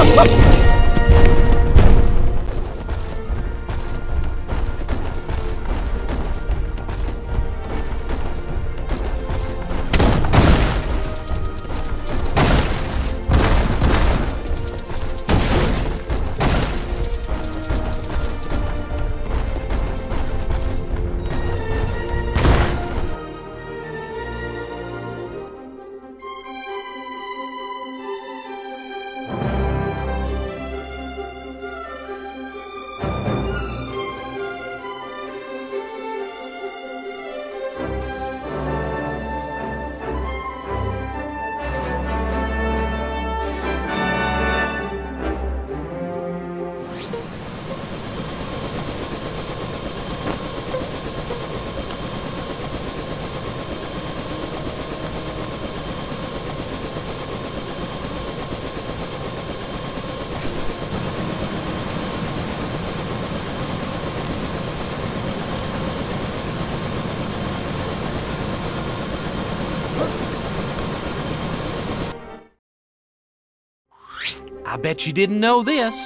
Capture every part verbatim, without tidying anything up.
I bet you didn't know this.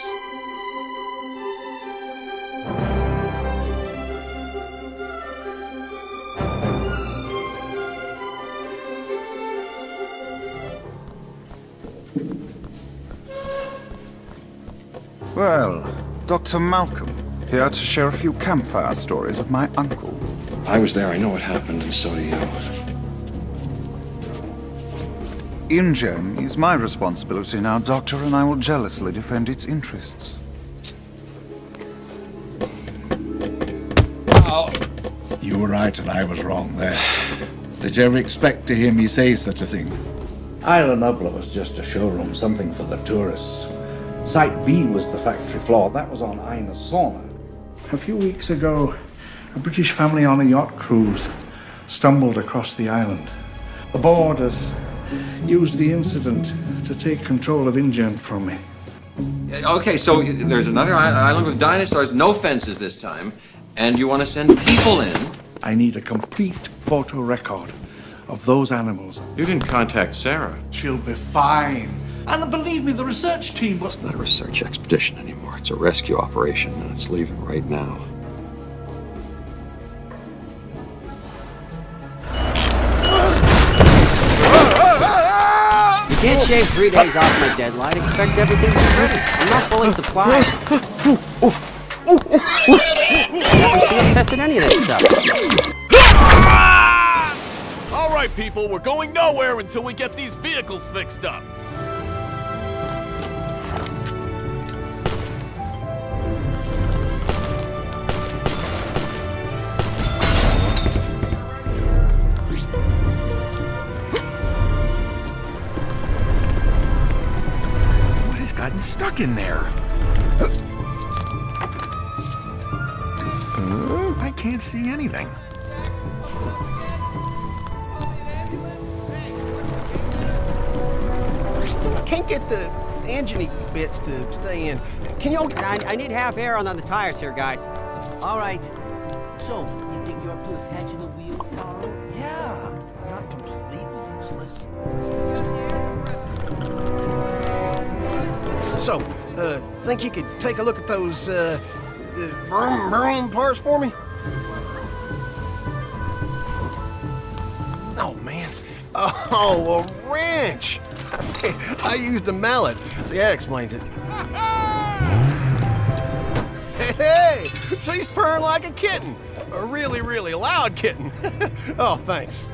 Well, Doctor Malcolm, here to share a few campfire stories with my uncle. I was there, I know what happened, and so do you. InGen is my responsibility now, Doctor, and I will jealously defend its interests. Oh. You were right and I was wrong there. Did you ever expect to hear me say such a thing? Isla Nubla was just a showroom, something for the tourists. Site B was the factory floor. That was on Aina Sauna. A few weeks ago, a British family on a yacht cruise stumbled across the island. The boarders used the incident to take control of InGen from me. Okay, so there's another island with dinosaurs, no fences this time, and you want to send people in? I need a complete photo record of those animals. You didn't contact Sarah. She'll be fine. And believe me, the research team was... It's not a research expedition anymore. It's a rescue operation, and it's leaving right now. You can't shave three days off my deadline. Expect everything to be great. I'm not fully supplied. I haven't tested any of this stuff. All right, people, we're going nowhere until we get these vehicles fixed up. Gotten stuck in there. I can't see anything. I can't get the engine bits to stay in. Can y'all... I, I need half air on, on the tires here, guys. All right. So, you think you're up to attaching the wheels, Carl? Yeah, not completely useless. So, uh, think you could take a look at those, uh, uh broom, broom parts for me? Oh, man. Oh, a wrench! I see, I used a mallet. See, that explains it. Hey, hey! She's purring like a kitten. A really, really loud kitten. Oh, thanks.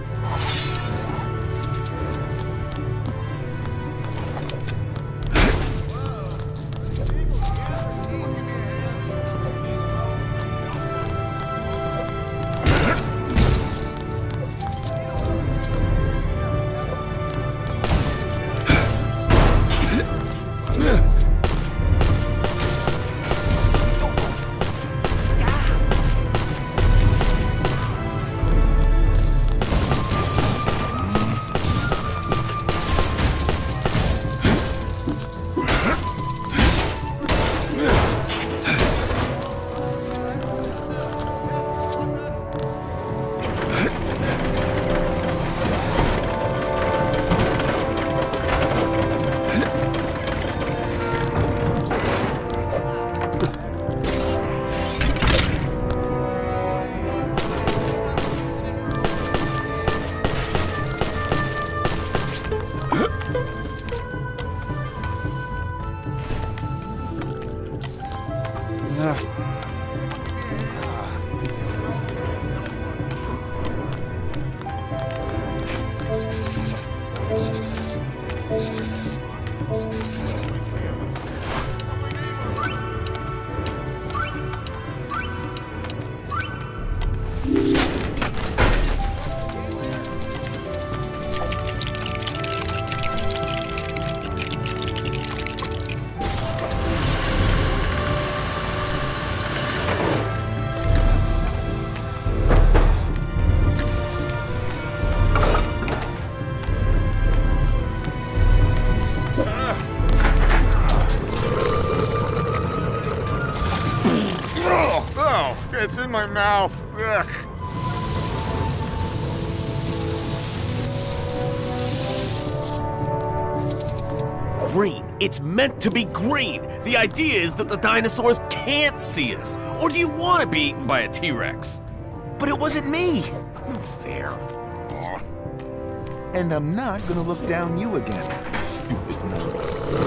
It's in my mouth. Ugh. Green. It's meant to be green. The idea is that the dinosaurs can't see us. Or do you want to be eaten by a T-Rex? But it wasn't me. No fair. And I'm not gonna look down you again, stupid nose.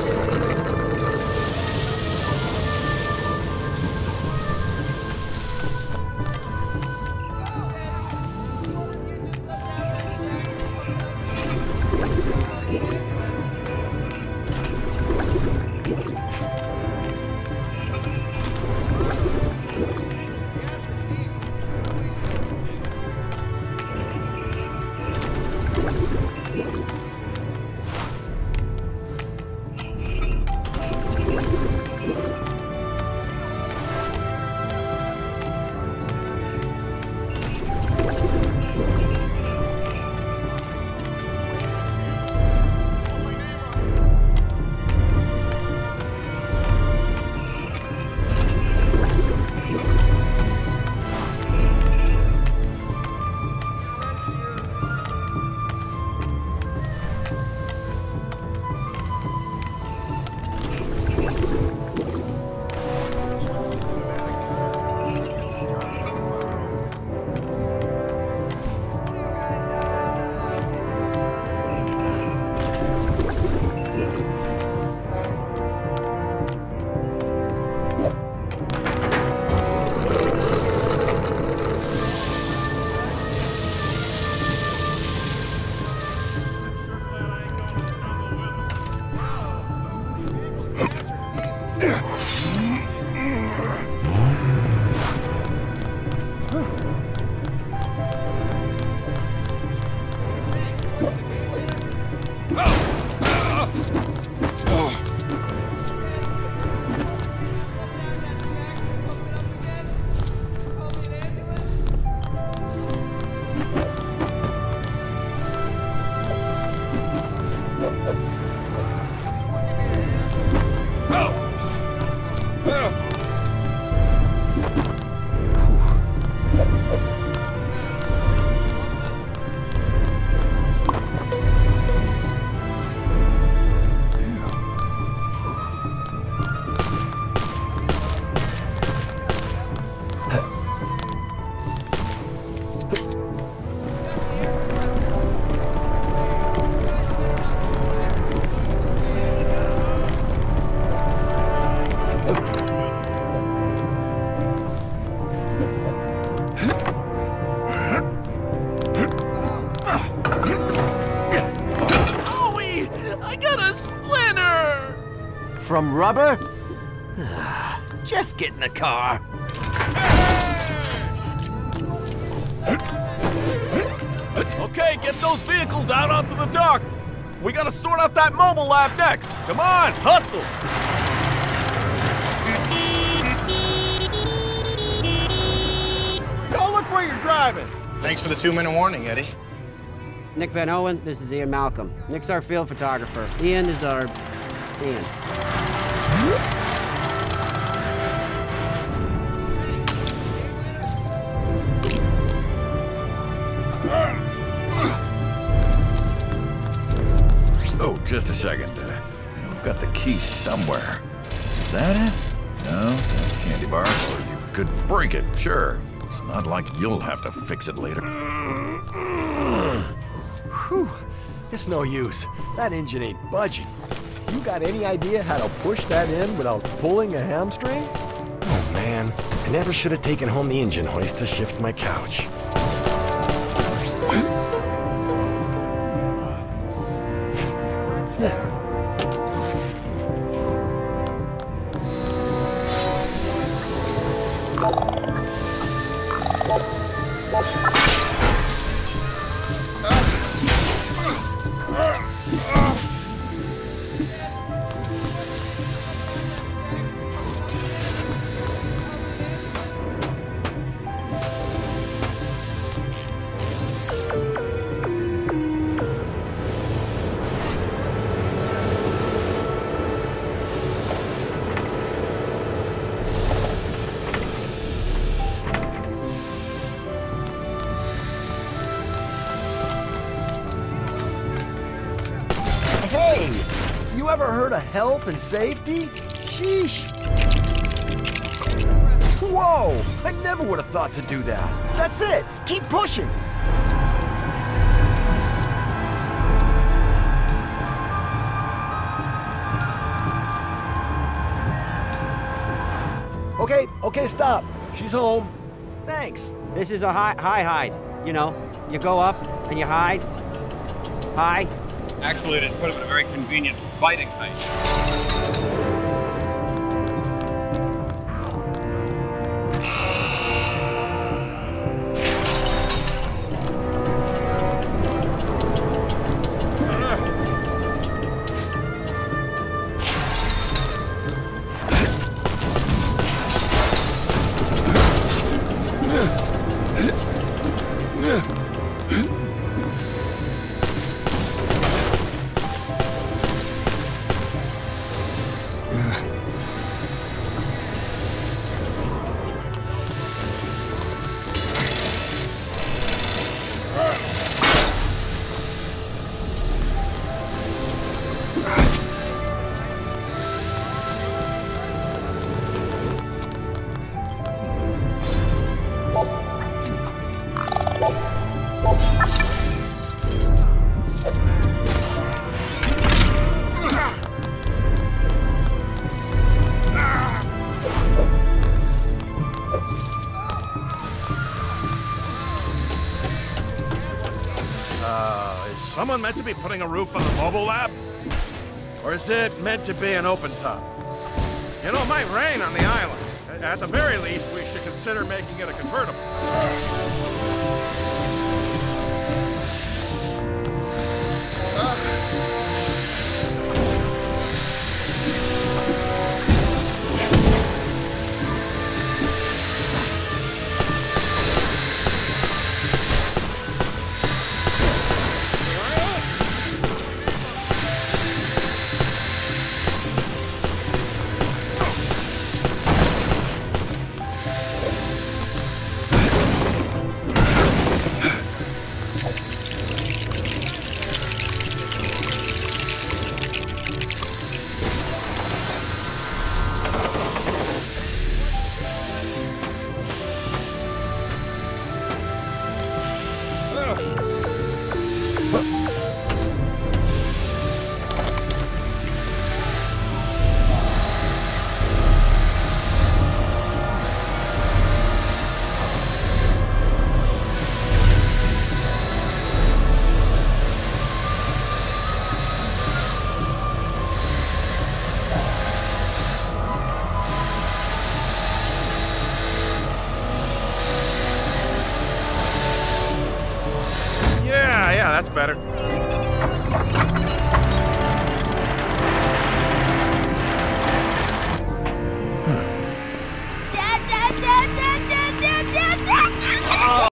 From rubber? Just get in the car. Okay, get those vehicles out onto the dock. We gotta sort out that mobile lab next. Come on, hustle. Don't look where you're driving. Thanks for the two-minute warning, Eddie. Nick Van Owen, this is Ian Malcolm. Nick's our field photographer. Ian is our... Ian. Oh, just a second. Uh, I've got the key somewhere. Is that it? No, that's a candy bar. Or you could break it, sure. It's not like you'll have to fix it later. Whew. It's no use. That engine ain't budging. You got any idea how to push that in without pulling a hamstring? Oh, man. I never should have taken home the engine hoist to shift my couch. Hey! You ever heard of health and safety? Sheesh! Whoa! I never would have thought to do that. That's it! Keep pushing! Okay, okay, stop. She's home. Thanks. This is a high, high hide. You know, you go up and you hide. High. Actually, it put him in a very convenient biting height. Someone meant to be putting a roof on the mobile lab? Or is it meant to be an open top? You know, it might rain on the island. At the very least, we should consider making it a convertible. Yeah, yeah, that's better.